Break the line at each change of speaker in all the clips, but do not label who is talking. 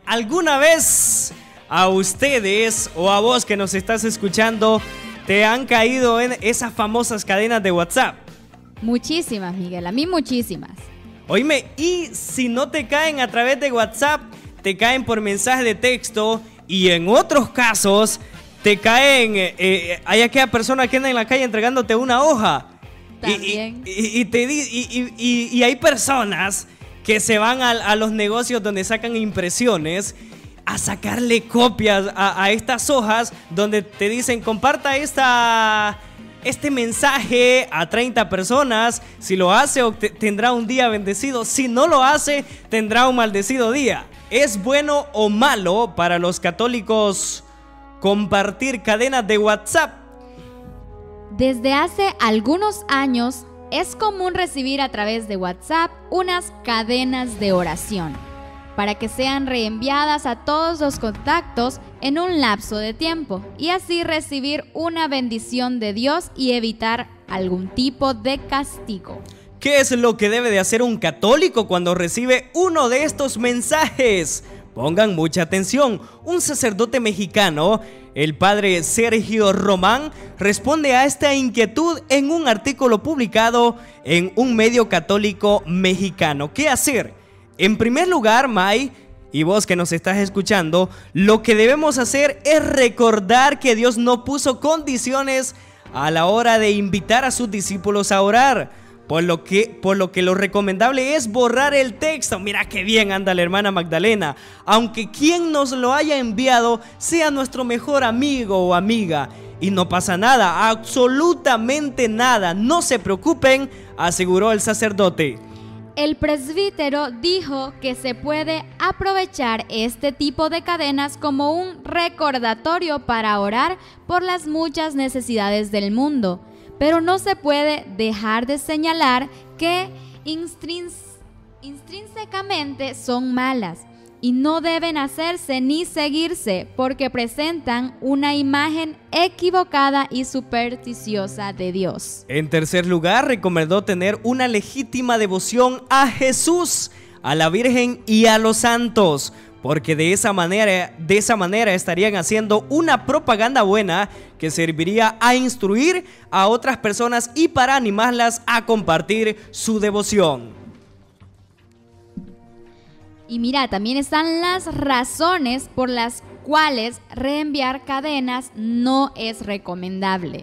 ¿Alguna vez a ustedes o a vos que nos estás escuchando te han caído en esas famosas cadenas de WhatsApp?
Muchísimas, Miguel, a mí muchísimas.
Oíme, y si no te caen a través de WhatsApp, te caen por mensaje de texto, y en otros casos te caen, hay aquella persona que anda en la calle entregándote una hoja.
También.
Y hay personas que se van a los negocios donde sacan impresiones a sacarle copias a estas hojas donde te dicen comparta este mensaje a 30 personas. Si lo hace, tendrá un día bendecido. Si no lo hace, tendrá un maldecido día. ¿Es bueno o malo para los católicos compartir cadenas de WhatsApp?
Desde hace algunos años es común recibir a través de WhatsApp unas cadenas de oración para que sean reenviadas a todos los contactos en un lapso de tiempo y así recibir una bendición de Dios y evitar algún tipo de castigo.
¿Qué es lo que debe de hacer un católico cuando recibe uno de estos mensajes? Pongan mucha atención. Un sacerdote mexicano, el padre Sergio Román, responde a esta inquietud en un artículo publicado en un medio católico mexicano. ¿Qué hacer? En primer lugar, May, y vos que nos estás escuchando, lo que debemos hacer es recordar que Dios no puso condiciones a la hora de invitar a sus discípulos a orar. Por lo que lo recomendable es borrar el texto. Mira qué bien anda la hermana Magdalena. Aunque quien nos lo haya enviado sea nuestro mejor amigo o amiga. Y no pasa nada, absolutamente nada. No se preocupen, aseguró el sacerdote.
El presbítero dijo que se puede aprovechar este tipo de cadenas como un recordatorio para orar por las muchas necesidades del mundo. Pero no se puede dejar de señalar que intrínsecamente son malas y no deben hacerse ni seguirse porque presentan una imagen equivocada y supersticiosa de Dios.
En tercer lugar, recomendó tener una legítima devoción a Jesús, a la Virgen y a los santos, porque de esa manera estarían haciendo una propaganda buena que serviría a instruir a otras personas y para animarlas a compartir su devoción.
Y mira, también están las razones por las cuales reenviar cadenas no es recomendable.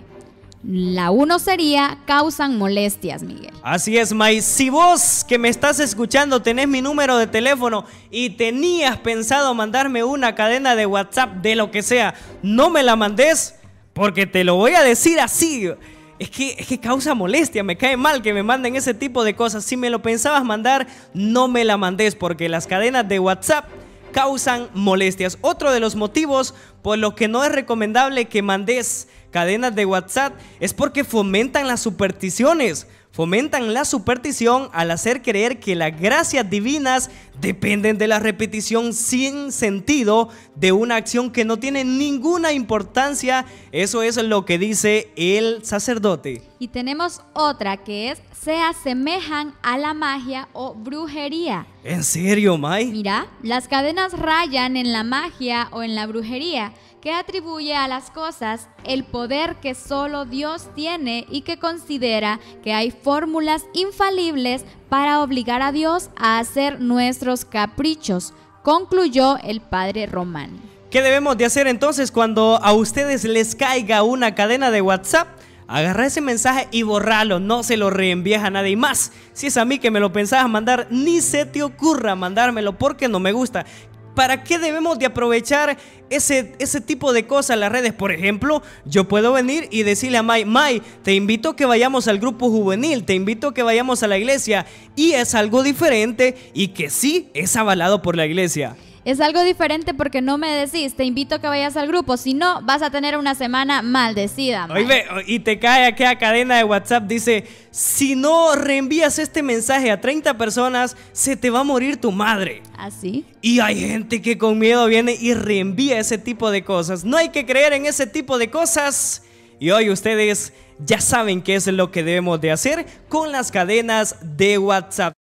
La 1 sería causan molestias, Miguel.
Así es, May. Si vos que me estás escuchando tenés mi número de teléfono y tenías pensado mandarme una cadena de WhatsApp de lo que sea, no me la mandes porque te lo voy a decir así. Es que causa molestia, me cae mal que me manden ese tipo de cosas. Si me lo pensabas mandar, no me la mandes porque las cadenas de WhatsApp causan molestias. Otro de los motivos por los que no es recomendable que mandes cadenas de WhatsApp es porque fomentan las supersticiones. Fomentan la superstición al hacer creer que las gracias divinas dependen de la repetición sin sentido de una acción que no tiene ninguna importancia. Eso es lo que dice el sacerdote.
Y tenemos otra que es se asemejan a la magia o brujería.
¿En serio, May?
Mira, las cadenas rayan en la magia o en la brujería, que atribuye a las cosas el poder que solo Dios tiene y que considera que hay fórmulas infalibles para obligar a Dios a hacer nuestros caprichos, concluyó el padre Román.
¿Qué debemos de hacer entonces cuando a ustedes les caiga una cadena de WhatsApp? Agarra ese mensaje y borralo, no se lo reenvíes a nadie más. Si es a mí que me lo pensabas mandar, ni se te ocurra mandármelo porque no me gusta. ¿Para qué debemos de aprovechar ese tipo de cosas en las redes? Por ejemplo, yo puedo venir y decirle a May, te invito a que vayamos al grupo juvenil, te invito a que vayamos a la iglesia. Y es algo diferente y que sí es avalado por la iglesia.
Es algo diferente porque no me decís, te invito a que vayas al grupo, si no vas a tener una semana maldecida.
Oye, y te cae aquella cadena de WhatsApp, dice, si no reenvías este mensaje a 30 personas, se te va a morir tu madre.
¿Así?
Y hay gente que con miedo viene y reenvía ese tipo de cosas. No hay que creer en ese tipo de cosas. Y hoy ustedes ya saben qué es lo que debemos de hacer con las cadenas de WhatsApp.